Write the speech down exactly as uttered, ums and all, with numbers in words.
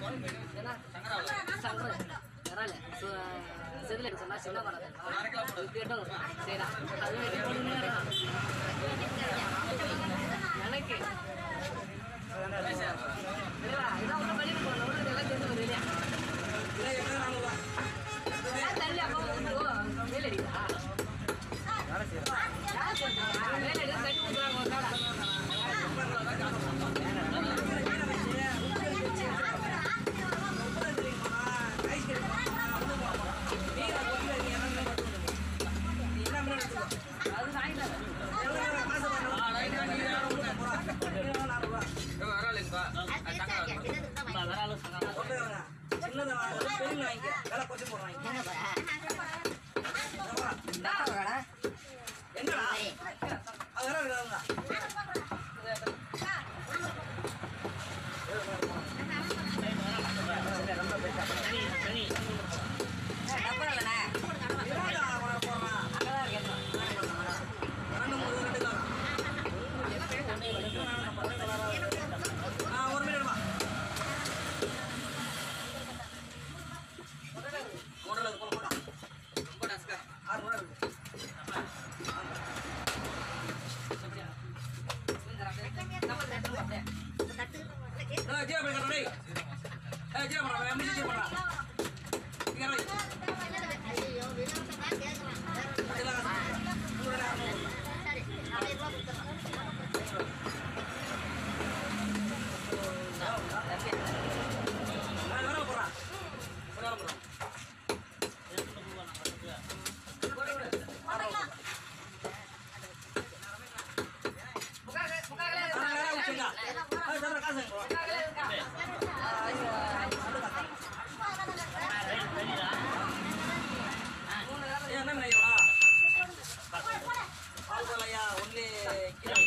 செதில் எடுக்க சொன்னா சின்ன படம் கேட்டும் சரிடா அது எனக்கு இதான் ஒன்றும் பண்ணி போகணும் எல்லாம் சேர்ந்து வருது இல்லையா தள்ளி அப்போ வேலை அடிக்கா வேலை எடுக்க தண்ணி ஊற்றுறாங்க ஒன்லி